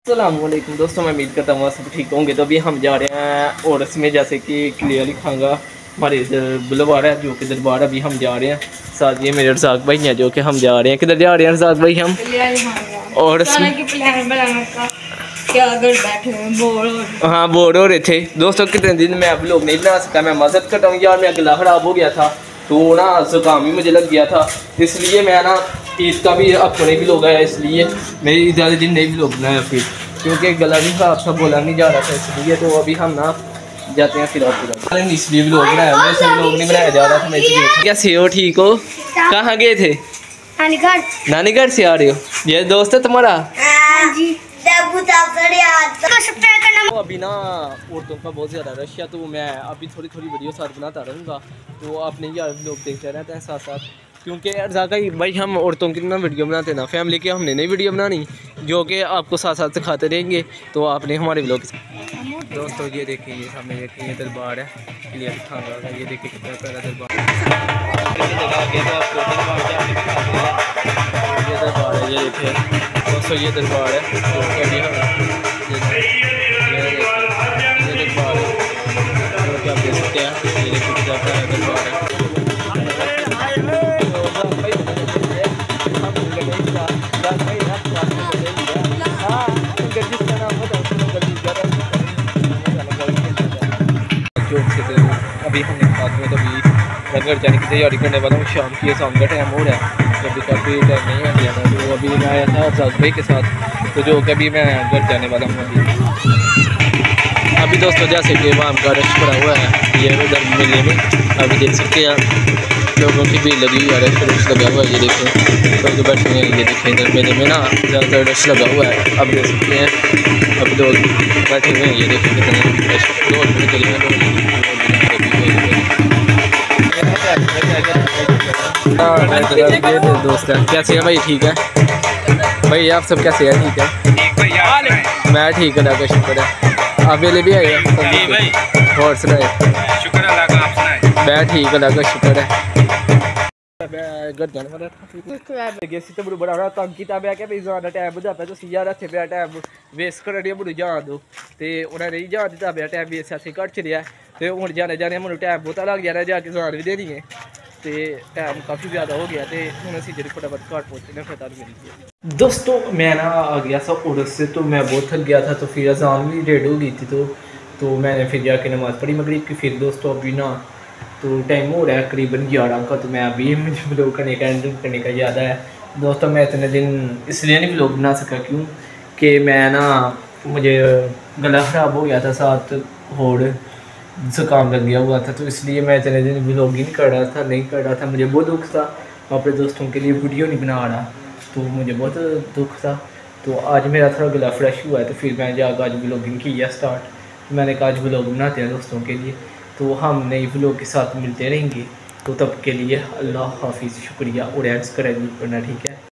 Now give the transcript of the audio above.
अस्सलामुअलैकुम दोस्तों, मैं उम्मीद करता हूँ सब ठीक होंगे। तो अभी हम जा रहे हैं और इसमें जैसे कि क्लियरली खांगा हमारे इधर बुलवाड़ा है जो कि दरबार। अभी हम जा रहे हैं, साथ ये मेरे रज़ाक भाई हैं जो कि हम जा रहे हैं। किधर जा रहे हैं रज़ाक भाई हम? और हाँ, बोर हो रहे थे दोस्तों। कितने दिन मैं अब लोग नहीं बना सका, मैं मदद करता हूँ यार, मेरा गला ख़राब हो गया था तो ना ज़ुकाम भी मुझे लग गया था, इसलिए मैं ना ईद का भी अपने भी लोग आया, इसलिए मेरी ज़्यादा दिन नहीं भी लोग बनाया फिर, क्योंकि गला भी ख़राब था, बोला नहीं जा रहा था, इसलिए तो अभी हम ना जाते हैं फिर आपको इसलिए भी लोग बनाया, मेरे से लोग नहीं बनाया जा रहा था। मैं इसलिए कैसे हो, ठीक हो? कहाँ गए थे? नानीगढ़ से आ रहे हो? ये दोस्त है तुम्हारा? तो अभी ना औरतों का बहुत ज़्यादा रश है, तो मैं अभी थोड़ी थोड़ी वीडियो साथ बनाता रहूँगा, तो आपने यार लोग देखते रहते हैं साथ साथ, क्योंकि रज़ाक भाई हम औरतों की ना वीडियो बनाते ना, फैमिली की हमने नई वीडियो बनानी जो कि आपको साथ साथ सिखाते रहेंगे, तो आपने हमारे व्लॉग दोस्तों ये देखें, ये सामने देखें, ये दरबार है क्लियर खांगा का, ये देखिए कितना प्यारा दरबार ये दरबार है, ये देखिए दोस्तों, ये दरबार है ये दरबार है जो कि आप देख सकते हैं, ये देखिए कितना प्यारा दरबार है। अभी हमने साथ में तो अभी घर जाने की तैयारी करने वाला हूँ, शाम की शाम का टाइम हो रहा है, तो अभी काफ़ी टाइम नहीं आ गया था, तो अभी मैं आया था रज़ाक भाई के साथ, तो जो कि अभी मैं घर जाने वाला हूँ अभी दोस्तों। जैसे कि वहाँ का रश पड़ा हुआ है, ये उधर मेले में अभी देख सकते हैं लोगों की भीड़ लगी हुई है, रश लगा हुआ है, ये देखें लोग बैठे हुए हैं, ये देखें इधर मेले में ना ज़्यादातर रश लगा हुआ है, अब देख सकते हैं अब लोग बैठे हुए हैं, ये देखें कितने रश दोस्त है। कैसे है भाई? ठीक है भाई, आप सब कैसे हैं? ठीक है, मैं ठीक है, का शुक्र है। आप मेले भी आए हैं और सुनाए? शुक्र अल्लाह का, आप सुनाए? मैं ठीक है, का शुक्र है। बड़ा तंग किया मैं क्या ज़्यादा टाइम बुझा पे तो यार इतने मेरा टाइम वेस्ट कर रही मुझे जान दो, तो उन्हें नहीं जान दिता, मेरा टाइम वेस्ट ऐसे घट चलिया, तो हूँ जाने जाने मुझे टाइम बहुत लग जाना, जाके जान भी देनी है, तो टाइम काफ़ी ज़्यादा हो गया, तो हूँ असी जी फटाफट घर पहुँचने फटा मिली। दोस्तों मैं ना आ गया था उर्स से, तो मैं बहुत थक गया था, तो फिर अज़ान भी डेढ़ हो गई थी, तो मैंने फिर जाके नमाज़ पढ़ी मगरिब की। फिर दोस्तों अभी ना तो टाइम हो रहा है करीबन 11 का, तो मैं अभी मुझे व्लॉग करने का एंड करने का याद है दोस्तों। मैं इतने दिन इसलिए नहीं व्लॉग बना सका क्यों कि मैं ना मुझे गला ख़राब हो गया था, साथ होड़ ज़ुकाम लग गया हुआ था, तो इसलिए मैं इतने दिन व्लॉग नहीं कर रहा था, मुझे बहुत दुख था, अपने दोस्तों के लिए वीडियो नहीं बना रहा, तो मुझे बहुत दुख था। तो आज मेरा थोड़ा गला फ्रेश हुआ है, तो फिर मैं जाकर आज व्लॉगिंग किया स्टार्ट, तो मैंने कहा आज व्लॉग बनाते हैं दोस्तों के लिए, तो हम नई व्लॉग के साथ मिलते रहेंगे, तो तब के लिए अल्लाह हाफिज़, शुक्रिया और एड्स करेंगे, ठीक है।